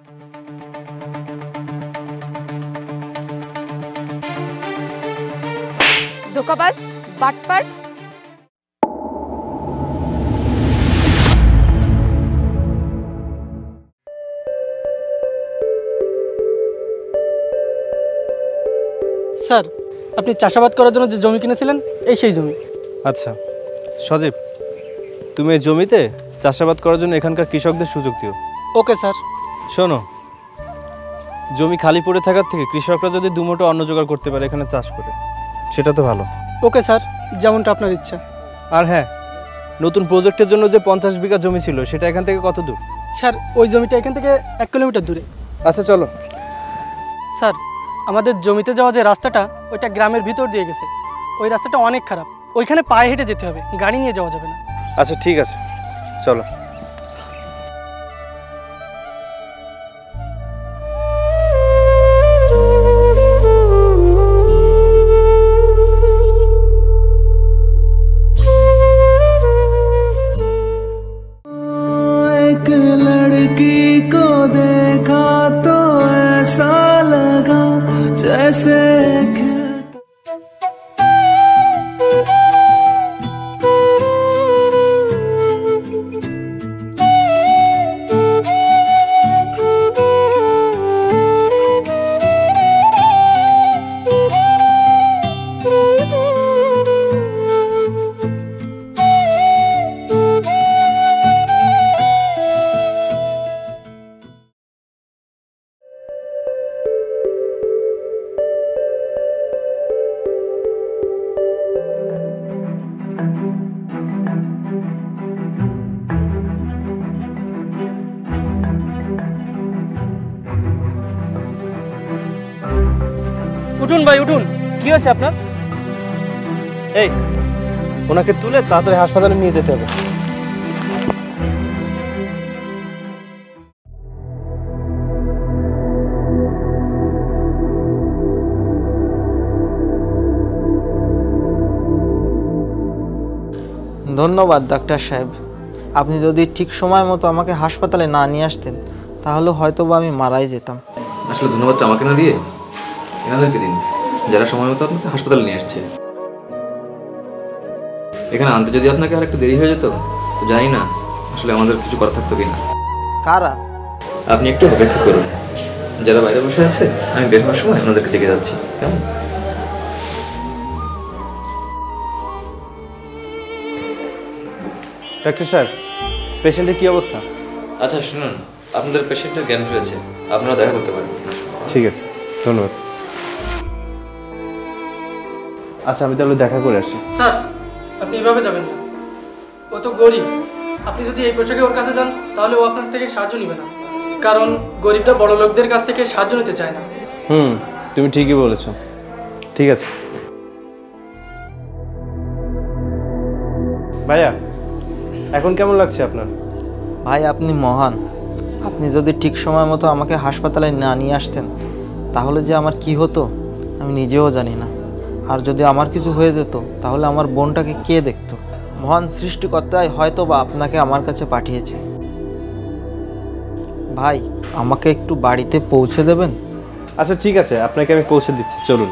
ধোকাবাজ, বাটপার। স্যার, আপনি চাষাবাদ করার জন্য যে জমি কিনেছিলেন, এই সেই জমি। আচ্ছা সজীব, তুমি এই জমিতে চাষাবাদ করার জন্য এখানকার কৃষকদের সুযোগ দিও। Okay sir. শোনো, জমি খালি পড়ে থাকার থেকে কৃষকরা যদি দুমুঠো অন্ন জোগাড় করতে পারে এখানে চাষ করে, সেটা তো ভালো। ওকে স্যার, যেমনটা আপনার ইচ্ছা। আর হ্যাঁ, নতুন প্রজেক্টের জন্য যে 50 বিঘা জমি ছিল সেটা এখান থেকে কত দূর? স্যার, ওই জমিটা এখান থেকে 1 কিলোমিটার দূরে। আচ্ছা চলো। স্যার, আমাদের জমিতে যাওয়া যে রাস্তাটা, ওইটা গ্রামের ভিতর দিয়ে গেছে। ওই রাস্তাটা অনেক খারাপ, ওইখানে পায়ে হেঁটে যেতে হবে, গাড়ি নিয়ে যাওয়া যাবে না। আচ্ছা ঠিক আছে, চলো। एक लड़की को देखा तो ऐसा लगा जैसे উঠুন ভাই, উঠুন। কি হয়েছে আপনার? এই, ওনাকে তুলে তাড়াতাড়ি হাসপাতালে নিয়ে যেতে হবে। ধন্যবাদ ডাক্তার সাহেব। আপনি যদি ঠিক সময় মতো আমাকে হাসপাতালে না নিয়ে আসতেন তাহলে হয়তো বা আমি মারাই যেতাম। আসলে ধন্যবাদটা আমাকে না দিয়ে এনাদেরকে দিন, যারা সময় মতো আপনাকে হাসপাতালে নিয়ে আসছে। এখানে আনতে যদি আপনাকে আর একটু দেরি হয়ে যেত তো জানি না আসলে আমাদের কিছু করা থাকতো কিনা। কারা? আপনি একটু অপেক্ষা করুন, যারা বাইরে বসে আছে আমি বের হওয়ার সময় ওনাদেরকে ডেকে যাচ্ছি, কেমন? ডাক্তার সাহেব, পেশেন্টের কি অবস্থা? আচ্ছা শুনুন, আপনাদের পেশেন্টের জ্ঞান ফিরেছে, আপনারা দেখা করতে পারেন। ঠিক আছে, ধন্যবাদ। আচ্ছা আমি তাহলে দেখা করে আসি। স্যার, আপনি এভাবে যাবেন না, ও তো গরিব। আপনি যদি এই পোশাকে ওর কাছে যান তাহলে ও আপনার থেকে সাহায্য নেবে না, কারণ গরিবরা বড় লোকদের কাছ থেকে সাহায্য নিতে চায় না। তুমি ঠিকই বলেছো। ঠিক আছে ভাইয়া, এখন কেমন লাগছে আপনার? ভাই আপনি মহান। আপনি যদি ঠিক সময় মতো আমাকে হাসপাতালে না নিয়ে আসতেন তাহলে যে আমার কি হতো আমি নিজেও জানি না। আর যদি আমার কিছু হয়ে যেত তাহলে আমার বোনটাকে কে দেখতো? মহান সৃষ্টিকর্তাই হয়তো বা আপনাকে আমার কাছে পাঠিয়েছে। ভাই, আমাকে একটু বাড়িতে পৌঁছে দেবেন? আচ্ছা ঠিক আছে, আপনাকে আমি পৌঁছে দিচ্ছি, চলুন।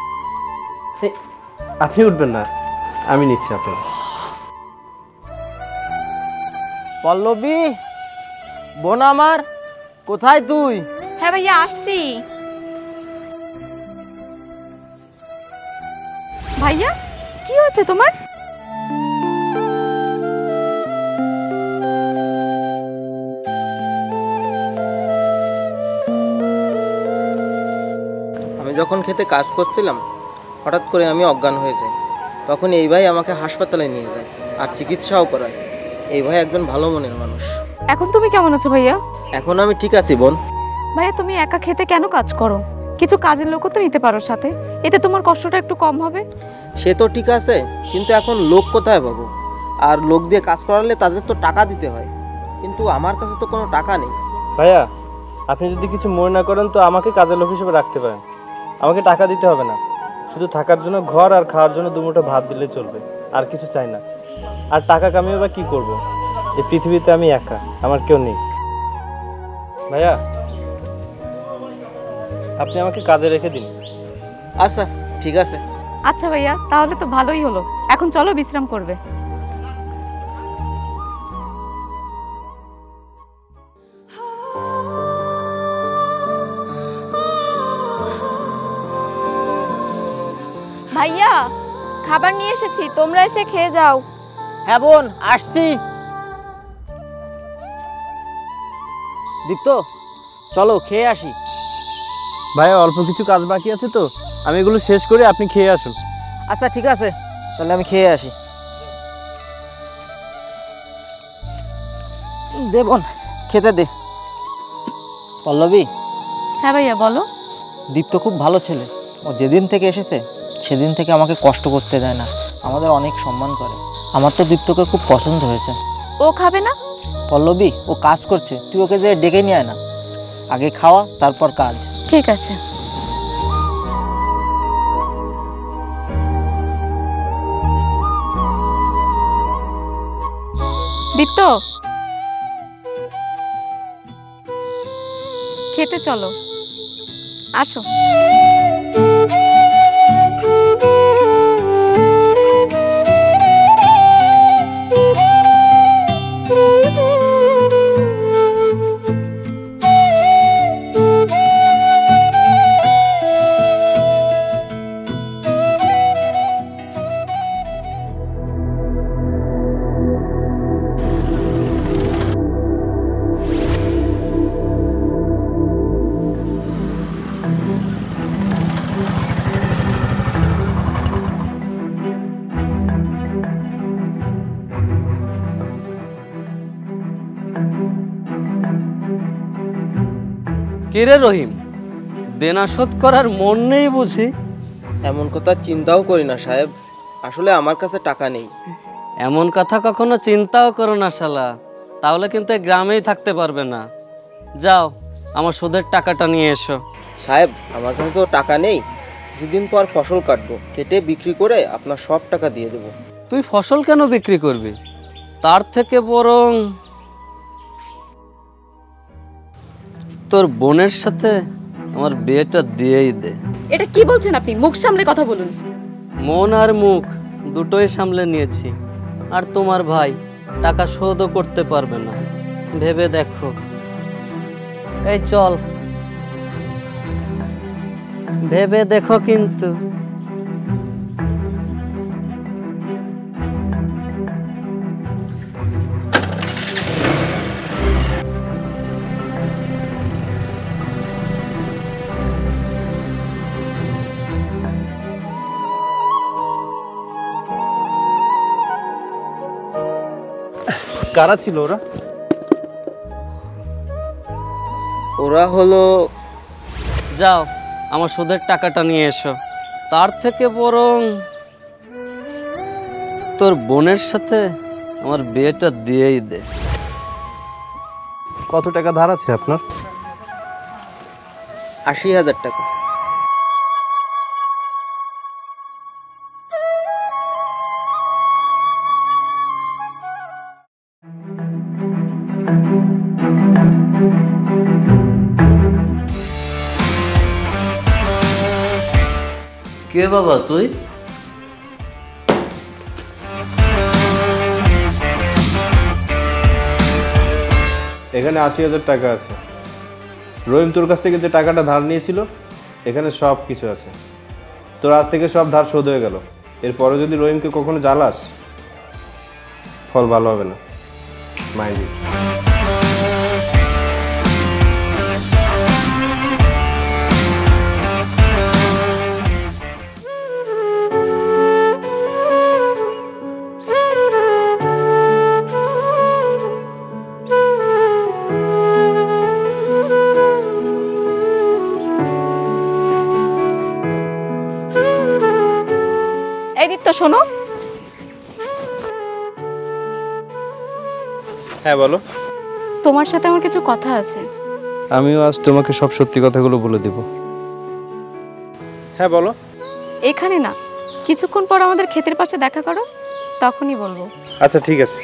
আপনি উঠবেন না, আমি নিচ্ছি আপনাকে। পল্লবী, বোন আমার, কোথায় তুই? হ্যাঁ ভাইয়া, আসছি। ভাইয়া, কি হয়েছে তোমার? আমি যখন খেতে কাজ করছিলাম হঠাৎ করে আমি অজ্ঞান হয়ে যাই। তখন এই ভাই আমাকে হাসপাতালে নিয়ে যায় আর চিকিৎসাও করায়। এই ভাই একজন ভালো মনের মানুষ। এখন তুমি কেমন আছো ভাইয়া? এখন আমি ঠিক আছি বোন। ভাইয়া, তুমি একা খেতে কেন কাজ করো? কিছু কাজের লোকও তো নিতে পারো সাথে, এতে তোমার কষ্টটা একটু কম হবে। সে তো ঠিক আছে, কিন্তু এখন লোক কোথায় পাবো? আর লোক দিয়ে কাজ করালে তাদের তো টাকা দিতে হয়, কিন্তু আমার কাছে তো কোনো টাকা নেই। ভাইয়া, আপনি যদি কিছু মনে না করেন তো আমাকে কাজের লোক হিসেবে রাখতে পারেন। আমাকে টাকা দিতে হবে না, শুধু থাকার জন্য ঘর আর খাওয়ার জন্য দুমুঠো ভাত দিলে চলবে, আর কিছু চাই না। আর টাকা কামিয়ে বা কী করবো? এই পৃথিবীতে আমি একা, আমার কেউ নেই। ভাইয়া, আপনি আমাকে কাজে রেখে দিন। আচ্ছা ঠিক আছে। আচ্ছা ভাইয়া, তাহলে তো ভালোই হলো। এখন চলো বিশ্রাম করবে। ভাইয়া, খাবার নিয়ে এসেছি, তোমরা এসে খেয়ে যাও। হ্যাঁ বোন, আসছি। দীপ্ত, চলো খেয়ে আসি। ভাইয়া অল্প কিছু কাজ বাকি আছে তো, আমি এগুলো শেষ করে আপনি খেয়ে আসুন। আচ্ছা ঠিক আছে, তাহলে আমি খেয়ে আসি। দে বোন, খেতে দে। পল্লবী, হ্যাঁ ভাইয়া বলো। দীপ্ত খুব ভালো ছেলে। ও যেদিন থেকে এসেছে সেদিন থেকে আমাকে কষ্ট করতে দেয় না, আমাদের অনেক সম্মান করে। আমার তো দীপ্তকে খুব পছন্দ হয়েছে। ও খাবে না? পল্লবী, ও কাজ করছে, তুই ওকে যে ডেকে নিয়ে আয় না। আগে খাওয়া, তারপর কাজ। ঠিক আছে। দীপ্ত, খেতে চলো, আসো। কিরে রহিম, দেনা শোধ করার মন নেই বুঝি? এমন কথা চিন্তাও করি না সাহেব, আসলে আমার কাছে টাকা নেই। এমন কথা কখনো চিন্তাও করো না শালা, তাহলে কিন্তু এই গ্রামেই থাকতে পারবে না। যাও, আমার সুদের টাকাটা নিয়ে এসো। সাহেব, আমার কাছে তো টাকা নেই, কিছুদিন পর ফসল কাটবো, কেটে বিক্রি করে আপনার সব টাকা দিয়ে দেবো। তুই ফসল কেন বিক্রি করবি? তার থেকে বরং তোর বোনের সাথে আমার বিয়েটা দিয়েই দে। এটা কি বলছেন আপনি? মুখ সামলে কথা বলুন। মন আর মুখ দুটোই সামলে নিয়েছি, আর তোমার ভাই টাকা শোধও করতে পারবে না, ভেবে দেখো। এই চল, ভেবে দেখো কিন্তু। কারা ছিল ওরা? ওরা হলো... যাও, আমার সুদের টাকাটা নিয়ে এসো। তার থেকে বরং তোর বোনের সাথে আমার বিয়েটা দিয়েই দে। কত টাকা ধার আছে আপনার? 80,000 টাকা। কে বাবা তুই? এখানে 80,000 টাকা আছে। রহিম তোর কাছ থেকে যে টাকাটা ধার নিয়েছিল, এখানে সব কিছু আছে। তোর আজ থেকে সব ধার শোধ হয়ে গেল। এরপরে যদি রহিমকে কখনো জ্বালাস, ফল ভালো হবে না। Mind it. এই দীপ্ত, শোনো। হ্যাঁ বলো। তোমার সাথে আমার কিছু কথা আছে। আমিও আজ তোমাকে সব সত্যি কথাগুলো বলে দেব। হ্যাঁ বলো। এখানে না, কিছুক্ষণ পর আমাদের ক্ষেতের পাশে দেখা করো, তখনই বলবো। আচ্ছা ঠিক আছে।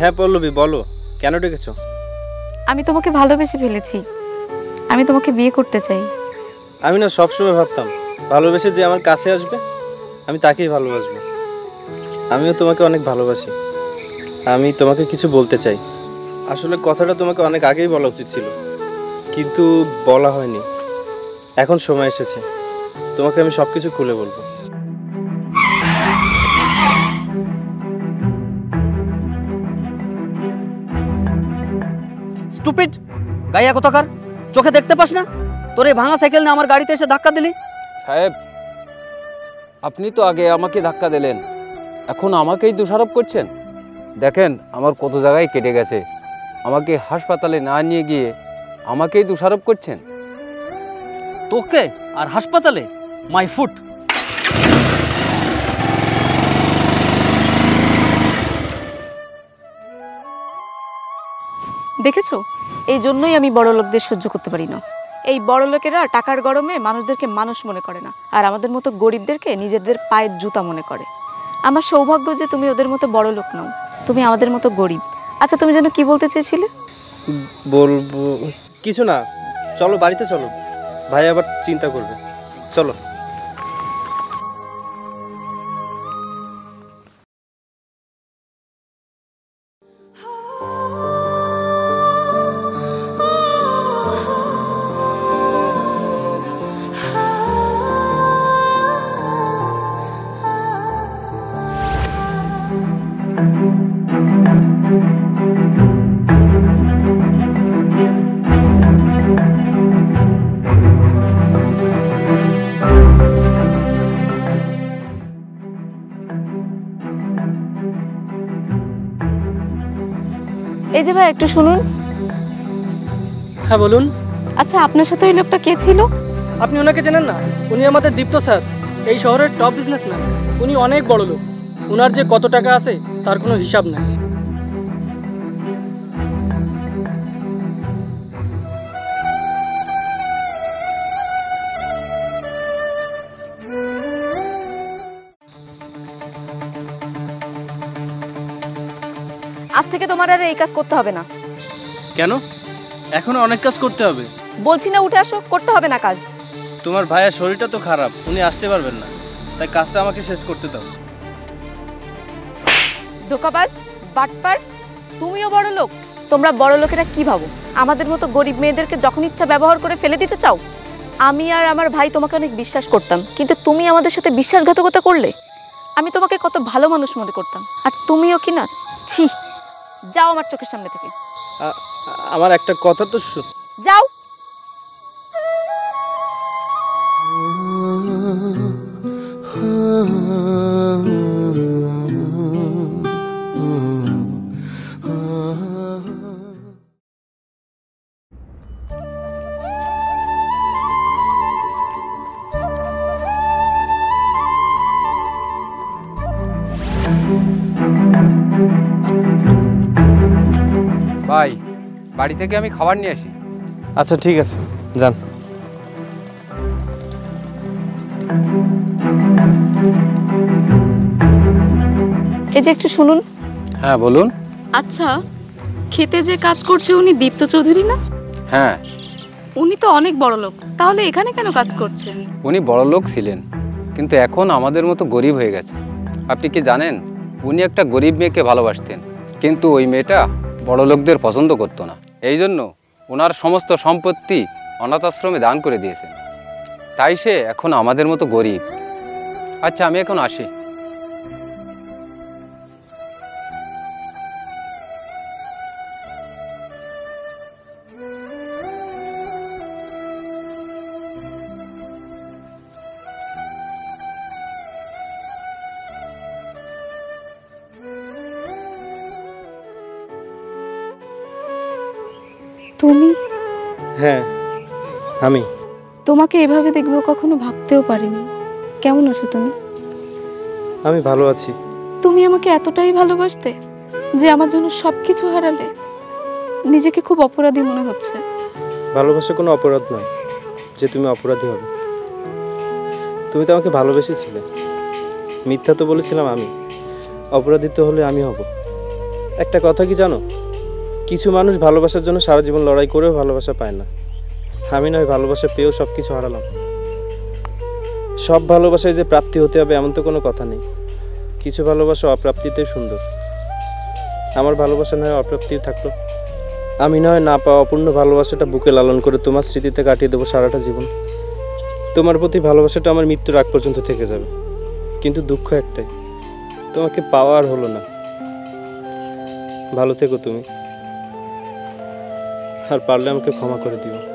হ্যাঁ পল্লবী, বলো কেন ডেকেছো? আমি তোমাকে ভালোবেসে ফেলেছি, আমি তোমাকে বিয়ে করতে চাই। আমি না সবসময় ভাবতাম ভালোবেসে যে আমার কাছে আসবে আমি তাকেই ভালোবাসবো। আমিও তোমাকে অনেক ভালোবাসি। আমি তোমাকে কিছু বলতে চাই। আসলে কথাটা তোমাকে অনেক আগেই বলা উচিত ছিল, কিন্তু বলা হয়নি। এখন সময় এসেছে, তোমাকে আমি সব কিছু খুলে বলবো। স্টুপিড গাইয়া কোথাকার, চোখে দেখতে পাস না? তোর এই ভাঙা সাইকেল নিয়ে আমার গাড়িতে এসে ধাক্কা দিলি। সাহেব, আপনি তো আগে আমাকে ধাক্কা দিলেন, এখন আমাকেই দোষারোপ করছেন। দেখেন আমার কত জায়গায় কেটে গেছে, আমাকে হাসপাতালে না নিয়ে গিয়ে আমাকেই দোষারোপ করছেন। তোকে আর হাসপাতালে? My foot. দেখেছো, এই জন্যই আমি বড় লোকদের সহ্য করতে পারি না। এই বড় লোকেরা টাকার গরমে মানুষদেরকে মানুষ মনে করে না, আর আমাদের মতো গরিবদেরকে নিজেদের পায়ের জুতা মনে করে। আমার সৌভাগ্য যে তুমি ওদের মতো বড় লোক নও, তুমি আমাদের মতো গরিব। আচ্ছা, তুমি যেন কি বলতে চেয়েছিলে? বলবো কিছু না, চলো বাড়িতে চলো, ভাই আবার চিন্তা করবে। চলো। এই যে ভাই, একটু শুনুন। হ্যাঁ বলুন। আচ্ছা, আপনার সাথে ওই লোকটা কে ছিল? আপনি ওনাকে চেনেন না? উনি আমাদের দীপ্ত স্যার, এই শহরের টপ বিজনেসম্যান। উনি অনেক বড় লোক, ওনার যে কত টাকা আছে তার কোনো হিসাব নেই। আজ থেকে তোমার আর এই কাজ করতে হবে না। কেন? এখনো অনেক কাজ করতে হবে। বলছি না উঠে আসো, করতে হবে না কাজ। তোমার ভাইয়ের শরীরটা তো খারাপ, উনি আসতে পারবেন না, তাই কাজটা আমাকে শেষ করতে দাও। ধোকাবাজ, বাটপার, তুমিও বড় লোক। তোমরা বড় লোকেরা কি ভাবো? আমাদের মতো গরিব মেয়েদেরকে যখন ইচ্ছা ব্যবহার করে ফেলে দিতে চাও? আমি আর আমার ভাই তোমাকে অনেক বিশ্বাস করতাম, কিন্তু তুমি আমাদের সাথে বিশ্বাসঘাতকতা করলে। আমি তোমাকে কত ভালো মানুষ মনে করতাম, আর তুমিও কি না? ছি, যাও আমার চোখের সামনে থেকে, আমার একটা কথা তো যাও। ভাই, বাড়ি থেকে আমি খাবার নিয়ে আসি। আচ্ছা ঠিক আছে, যান। এই যে একটু শুনুন। হ্যাঁ বলুন। আচ্ছা, খেতে যে কাজ করছে উনি দীপ্ত চৌধুরী না? হ্যাঁ। উনি তো অনেক বড় লোক, তাহলে এখানে কেন কাজ করছেন? উনি বড় লোক ছিলেন, কিন্তু এখন আমাদের মতো গরিব হয়ে গেছে। আপনি কি জানেন, উনি একটা গরিব মেয়েকে ভালোবাসতেন, কিন্তু ওই মেয়েটা বড় লোকদের পছন্দ করতো না। এই জন্য ওনার সমস্ত সম্পত্তি অনাথ আশ্রমে দান করে দিয়েছেন, তাই সে এখন আমাদের মতো গরিব। আচ্ছা, আমি এখন আসি। তুমি? হ্যাঁ আমি। তোমাকে এভাবে দেখবো কখনো ভাবতেও পারিনি। কেমন আছো তুমি? আমি ভালো আছি। তুমি আমাকে এতটাই ভালোবাসতে যে আমার জন্য সবকিছু হারালে? নিজেকে খুব অপরাধী মনে হচ্ছে। ভালোবাসা কোনো অপরাধ নয় যে তুমি অপরাধী হবে। তুমি তো আমাকে ভালোবেসেছিলে, মিথ্যা তো বলেছিলাম আমি। অপরাধী তো হলে আমি হব। একটা কথা কি জানো, কিছু মানুষ ভালোবাসার জন্য সারা জীবন লড়াই করেও ভালোবাসা পায় না। আমি নয় ভালোবাসা পেয়েও সব কিছু হারালাম। সব ভালোবাসায় যে প্রাপ্তি হতে হবে এমন তো কোনো কথা নেই। কিছু ভালোবাসা অপ্রাপ্তিতেই সুন্দর। আমার ভালোবাসা নয় অপ্রাপ্তিও থাকলো। আমি নয় না পাওয়া অপূর্ণ ভালোবাসাটা বুকে লালন করে তোমার স্মৃতিতে কাটিয়ে দেবো সারাটা জীবন। তোমার প্রতি ভালোবাসাটা আমার মৃত্যুর আগ পর্যন্ত থেকে যাবে। কিন্তু দুঃখ একটাই, তোমাকে পাওয়া আর হলো না। ভালো থেকো তুমি, আর পারলে আমাকে ক্ষমা করে দিও।